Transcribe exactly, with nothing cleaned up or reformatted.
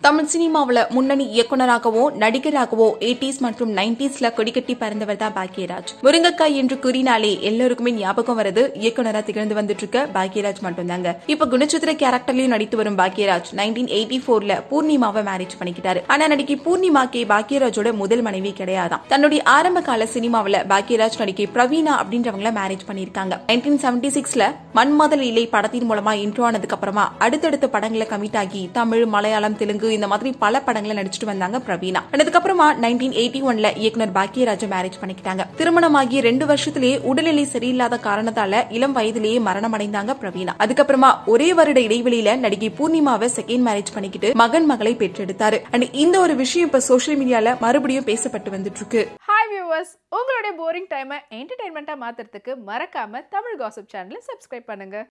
தமிழ் சினிமாவில் முன்னணி இயக்குநராகவோ நடிகராகவோ எயிட்டிஸ் மற்றும் நைன்டிஸ்ல கொடிக்கட்டி பறந்தவர் தான் பாக்யராஜ். முருங்கக்காய் என்று கூறினாலே எல்லாருக்குமே ஞாபகம் வருது இயக்குநரா திகழ்ந்து வந்துட்டு இருக்க பாக்யராஜ் மட்டும்தாங்க. இப்ப குணச்சித்திர கேரக்டர்லயும் நடித்து வரும் பாக்யராஜ் நைன்டீன் எயிட்டி போர்ல பூர்ணிமாவை மேரேஜ் பண்ணிக்கிட்டாரு. ஆனா நடிகை பூர்ணிமாக்கே பாக்யராஜோட முதல் மனைவி கிடையாதான். தன்னுடைய ஆரம்ப கால சினிமாவில் பாக்யராஜ் நடிகை பிரவீனா அப்படின்றவங்கள மேரேஜ் பண்ணிருக்காங்க. நைன்டீன் செவன்டி சிக்ஸ்ல மன்மதல் இலை படத்தின் மூலமா இன்ட்ரோ ஆனதுக்கு அப்புறமா அடுத்தடுத்த படங்களை கமிட் ஆகி தமிழ், மலையாளம், தெலுங்கு இந்த மாதிரி பல படங்களை நடிச்சிட்டு வந்தாங்க பிரவீனா. அதுக்கப்புறமா நைன்டீன் எயிட்டி ஒன்ல இயக்குனர் பாக்யராஜ் மேரேஜ் பண்ணிக்கிட்டாங்க. திருமணமாகி ரெண்டு வருஷத்திலேயே உடல்நிலை சரியில்லாத காரணத்தால இளம் வயதிலேயே மரணம் அடைந்தாங்க பிரவீனா. அதுக்கப்புறமா ஒரே வருட இடைவெளியில நடிகை பூர்ணிமாவை செகண்ட் மேரேஜ் பண்ணிக்கிட்டு மகன் மகளை பெற்றெடுத்தாரு. அண்ட் இந்த ஒரு விஷயம் இப்ப சோசியல் மீடியால மறுபடியும் பேசப்பட்டு வந்துட்டு இருக்கு. ஹாய் வியூவர்ஸ், உங்களுடைய போரிங் டைமை என்டர்டைன்மெண்டா மாத்துறதுக்கு மறக்காம தமிழ் காசிப் சேனலை சப்ஸ்கிரைப் பண்ணுங்க.